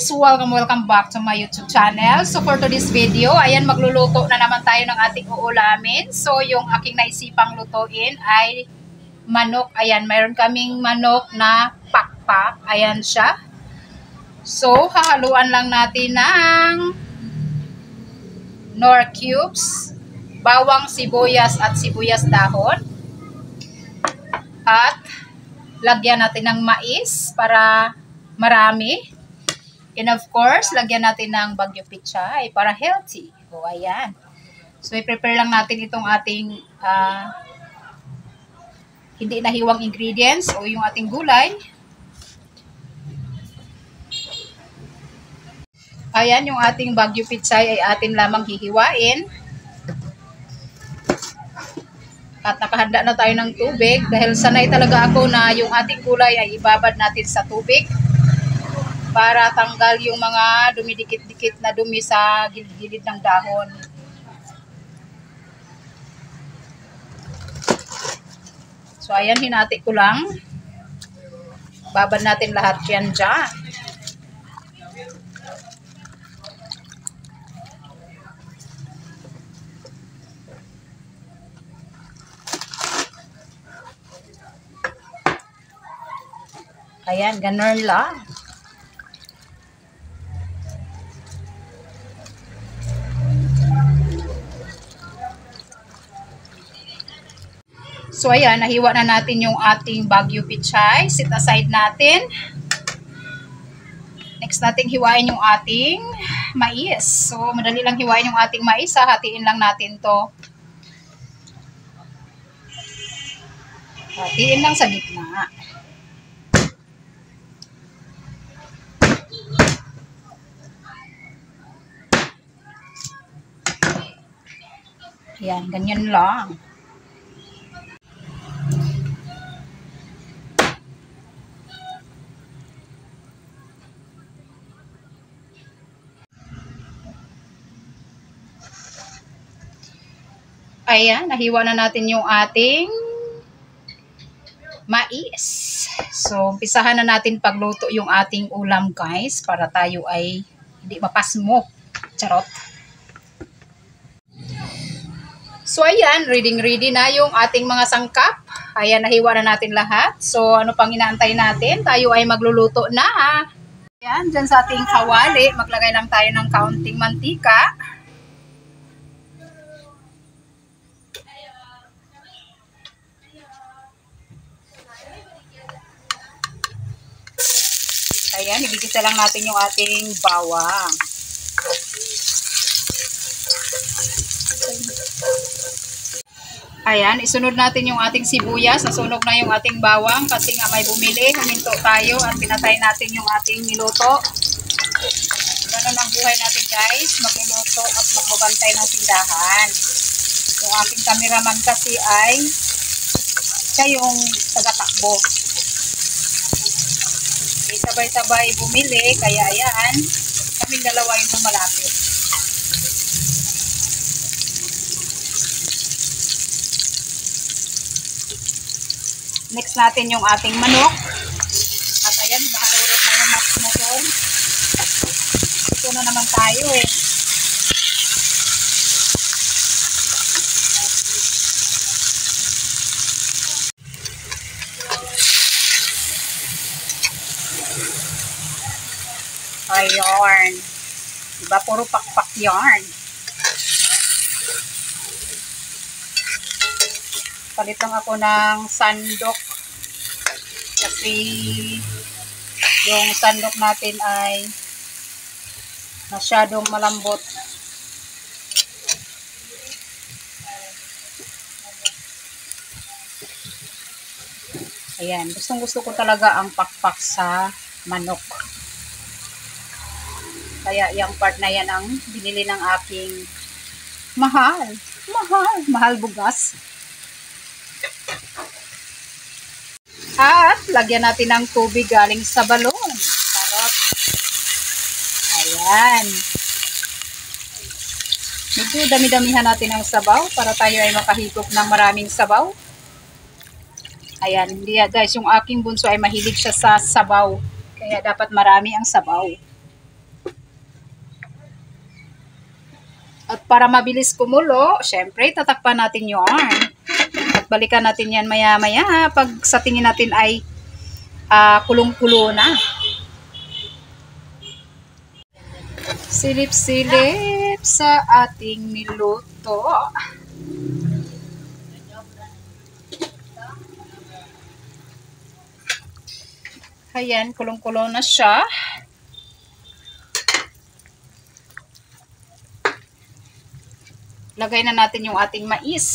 guys! Welcome back to my YouTube channel. So for today's video, ayan, magluluto na naman tayo ng ating uulamin. So yung aking naisipang lutuin ay manok. Ayan, mayroon kaming manok na pakpak. Ayan siya. So hahaluan lang natin ng nor cubes, bawang, sibuyas at sibuyas dahon. At lagyan natin ng mais para marami. And of course, lagyan natin ng bagyo pichay para healthy. O, ayan. So, i-prepare lang natin itong ating hindi nahiwang ingredients o yung ating gulay. Ayan, yung ating bagyo pichay ay atin lamang hihiwain. At nakahanda na tayo ng tubig dahil sanay talaga ako na yung ating gulay ay ibabad natin sa tubig para tanggal yung mga dumidikit-dikit na dumi sa gilid-gilid ng dahon. So, ayan, hinati ko lang. Babad natin lahat yan dyan. Ayan, ganun lang. So, ayan, nahiwa na natin yung ating bagyo pichay. Set aside natin. Next nating hiwain yung ating mais. So, madali lang hiwain yung ating mais. Hatiin lang natin to. Hatiin lang sa gitna. Ayan, ganyan lang. Ayan, nahiwa na natin yung ating mais. So, umpisahan na natin pagluto yung ating ulam, guys, para tayo ay hindi mapasmo. Charot. So, ayan, ready na yung ating mga sangkap. Ayan, nahiwa na natin lahat. So, ano pang inaantay natin? Tayo ay magluluto na. Ayan, dyan sa ating kawali, maglagay lang tayo ng kaunting mantika. Ayan, ibigisa lang natin yung ating bawang. Ayan, isunod natin yung ating sibuyas. Nasunog na yung ating bawang kasi nga may bumili. Huminto tayo at pinatay natin yung ating niluto. Ganun ang buhay natin, guys. Magluluto at magbabantay ng tindahan. Yung aking cameraman kasi ay siya yung tagatakbo. Sabay-sabay bumili, kaya ayan, kaming dalawa yung malapit. Next natin yung ating manok. At ayan, maharurot na yung motor. Ito na naman tayo eh. Ayan. Diba? Puro pakpak yarn. Palit lang ako ng sandok. Kasi yung sandok natin ay masyadong malambot. Ayan. Gustong-gusto ko talaga ang pakpak sa manok. Kaya yung part na yan ang binili ng aking mahal bugas. At lagyan natin ng tubig galing sa balon. Sarap. Ayan. Medyo dami-damihan natin ang sabaw para tayo ay makahigop ng maraming sabaw. Ayan, hindi guys, yung aking bunso ay mahilig siya sa sabaw. Kaya dapat marami ang sabaw. At para mabilis kumulo, syempre tatakpan natin yarn. At balikan natin yan maya-maya pag sa tingin natin ay kulong-kulo na. Silip-silip sa ating niluto. Ayan, kulong-kulo na siya. Lagay na natin yung ating mais.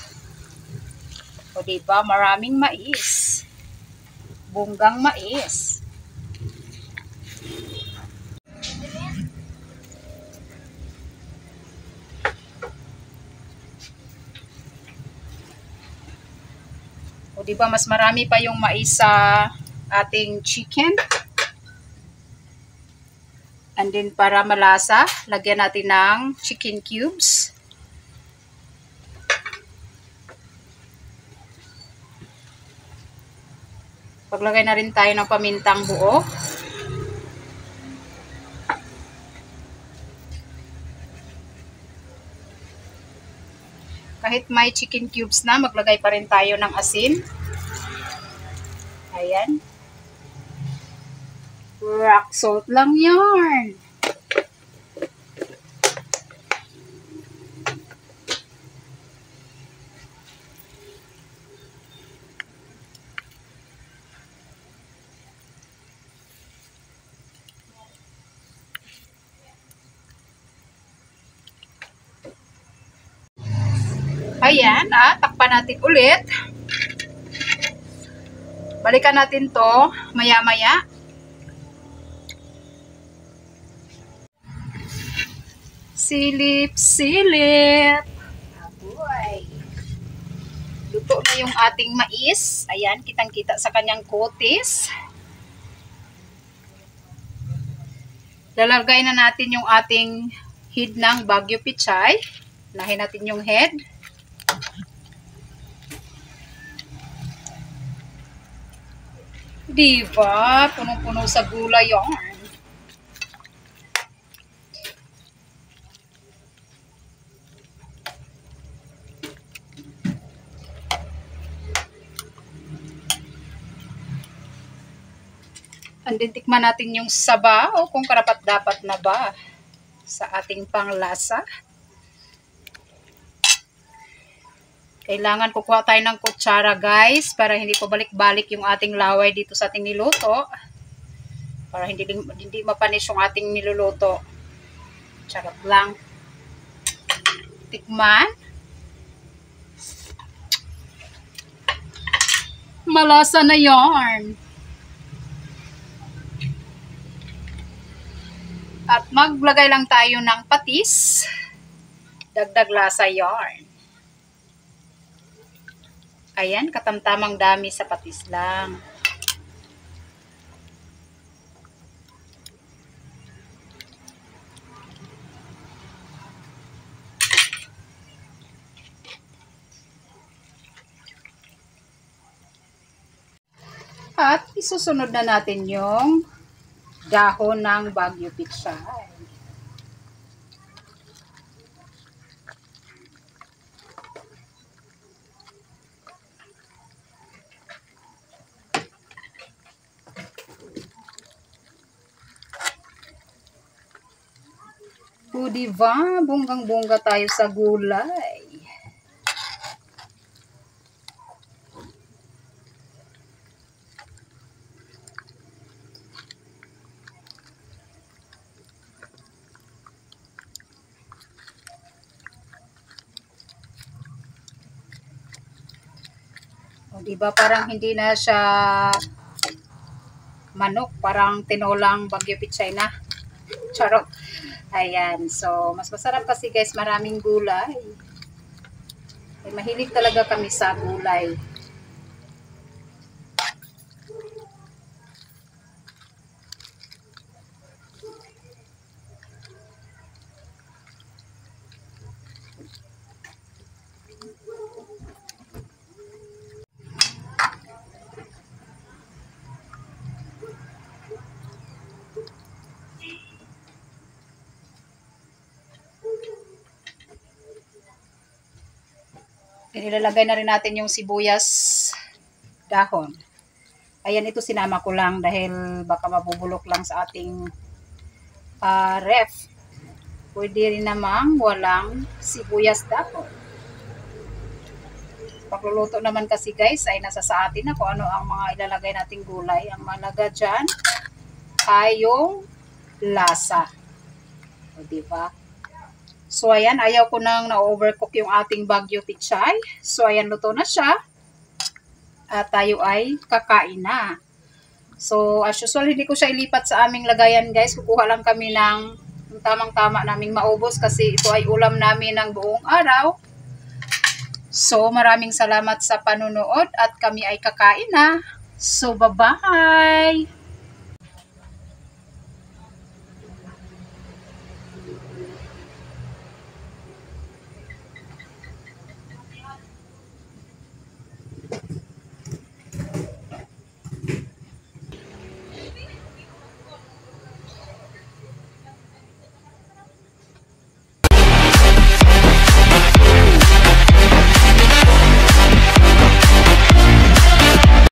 O diba, maraming mais. Bunggang mais. O diba, mas marami pa yung mais sa ating chicken. And then para malasa, lagyan natin ng chicken cubes. Paglagay na rin tayo ng pamintang buo. Kahit may chicken cubes na, maglagay pa rin tayo ng asin. Ayan. Rock salt lang yarn. Ayan, takpan natin ulit. Balikan natin to maya-maya. Silip-silip. Aboy. Luto na yung ating mais. Ayan, kitang-kita sa kanyang kutis. Lalagay na natin yung ating head ng Baguio Pichay. Unahin natin yung head. Diba? Punong-puno sa gulay yung. And then tikman natin yung sabaw kung karapat-dapat na ba sa ating panglasa. Kailangan kukuha tayo ng kutsara guys para hindi pabalik-balik yung ating laway dito sa ating niluto. Para hindi mapanis yung ating niluluto. Charot lang. Tikman. Malasa na yarn. At maglagay lang tayo ng patis. Dagdag lasa yarn. Ayan, katamtamang dami sa patis lang. At isusunod na natin yung dahon ng Baguio Pichay. O diba, bonggang-bongga tayo sa gulay. O diba, parang hindi na siya manok, parang tinolang Baguio Pichay na. Charot. Ayan, so mas masarap kasi guys, maraming gulay. Mahilig talaga kami sa gulay. Then ilalagay na rin natin yung sibuyas dahon. Ayan, ito sinama ko lang dahil baka mabubulok lang sa ating ref. Pwede rin namang walang sibuyas dahon. Pagluluto naman kasi guys ay nasa sa atin na kung ano ang mga ilalagay nating gulay. Ang malaga dyan ay yung lasa. O diba? So ayan, ayaw ko nang na-overcook yung ating Baguio pichay. So ayan, luto na siya. At tayo ay kakain na. So as usual, hindi ko siya ilipat sa aming lagayan guys. Kukuha lang kami ng tamang-tama naming maubos kasi ito ay ulam namin ng buong araw. So, maraming salamat sa panunood at kami ay kakain na. So, bye-bye!